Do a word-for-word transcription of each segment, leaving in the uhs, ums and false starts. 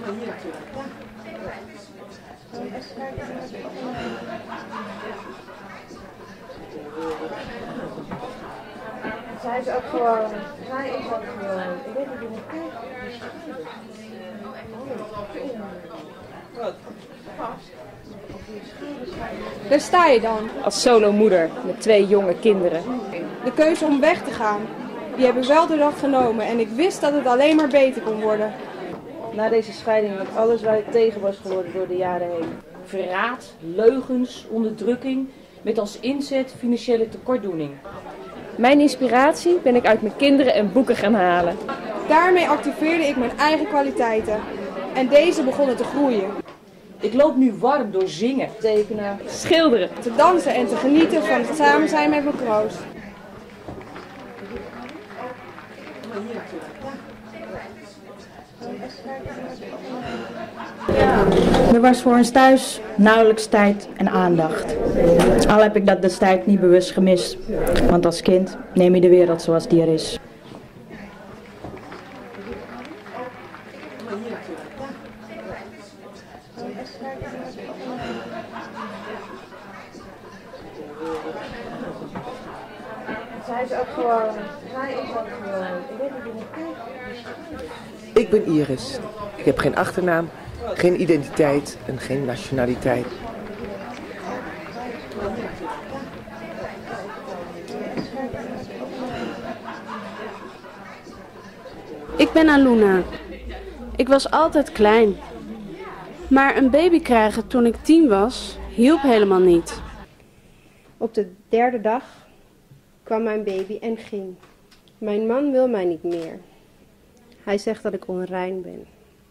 Zij is ook gewoon, zij is ook gewoon, ik weet niet hoe het kijkt. Daar sta je dan, Als solomoeder met twee jonge kinderen. de keuze om weg te gaan. Die heb ik wel door dat genomen en ik wist dat het alleen maar beter kon worden. Na deze scheiding had alles waar ik tegen was geworden door de jaren heen. Verraad, leugens, onderdrukking, met als inzet financiële tekortdoening. Mijn inspiratie ben ik uit mijn kinderen en boeken gaan halen. Daarmee activeerde ik mijn eigen kwaliteiten. En deze begonnen te groeien. Ik loop nu warm door zingen, Tekenen. schilderen. Te dansen en te genieten van het samen zijn met mijn kroost. Er was voor ons thuis nauwelijks tijd en aandacht. Al heb ik dat destijds niet bewust gemist. Want als kind neem je de wereld zoals die er is. Zij is ook gewoon, zij is ook gewoon, ik weet niet hoe het kijkt. Ik ben Iris. Ik heb geen achternaam, geen identiteit en geen nationaliteit. Ik ben Aluna. Ik was altijd klein. Maar een baby krijgen toen ik tien was, hielp helemaal niet. Op de derde dag kwam mijn baby en ging. Mijn man wil mij niet meer. Hij zegt dat ik onrein ben.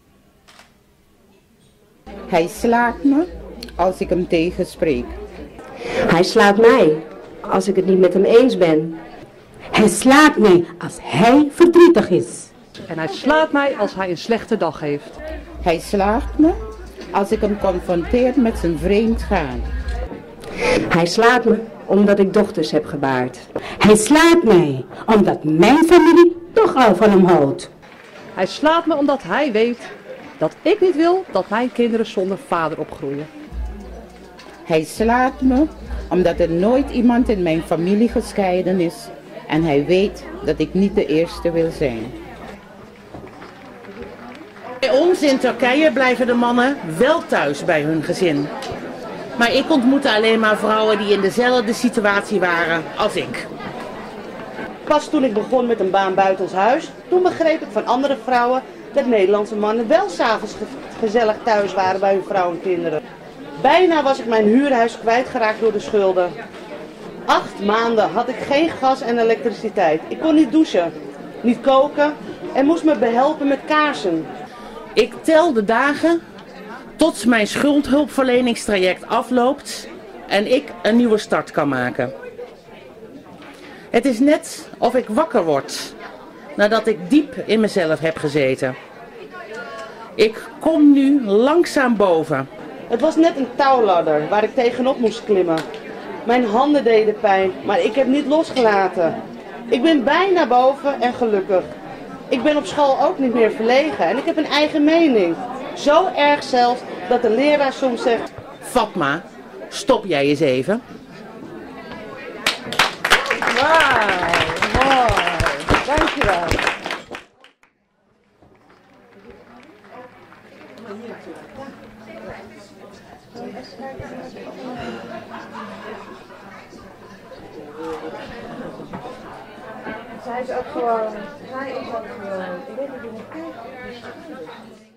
Hij slaat me als ik hem tegenspreek. Hij slaat mij als ik het niet met hem eens ben. Hij slaat mij als hij verdrietig is. En hij slaat mij als hij een slechte dag heeft. Hij slaagt me als ik hem confronteer met zijn vreemd gaan. Hij slaat me omdat ik dochters heb gebaard. Hij slaat mij omdat mijn familie toch al van hem houdt. Hij slaat me omdat hij weet dat ik niet wil dat mijn kinderen zonder vader opgroeien. Hij slaat me omdat er nooit iemand in mijn familie gescheiden is en hij weet dat ik niet de eerste wil zijn. Bij ons in Turkije blijven de mannen wel thuis bij hun gezin. Maar ik ontmoette alleen maar vrouwen die in dezelfde situatie waren als ik. Pas toen ik begon met een baan buiten ons huis, toen begreep ik van andere vrouwen dat Nederlandse mannen wel s'avonds ge gezellig thuis waren bij hun vrouw en kinderen. Bijna was ik mijn huurhuis kwijtgeraakt door de schulden. Acht maanden had ik geen gas en elektriciteit. Ik kon niet douchen, niet koken en moest me behelpen met kaarsen. Ik tel de dagen tot mijn schuldhulpverleningstraject afloopt en ik een nieuwe start kan maken. Het is net of ik wakker word nadat ik diep in mezelf heb gezeten. Ik kom nu langzaam boven. Het was net een touwladder waar ik tegenop moest klimmen. Mijn handen deden pijn, maar ik heb niet losgelaten. Ik ben bijna boven en gelukkig. Ik ben op school ook niet meer verlegen en ik heb een eigen mening. Zo erg zelfs dat de leraar soms zegt: Fatma, stop jij eens even. Wauw, mooi. Dankjewel. Zij is ook gewoon, zij is ook gewoon, ik weet niet hoe het kijkt.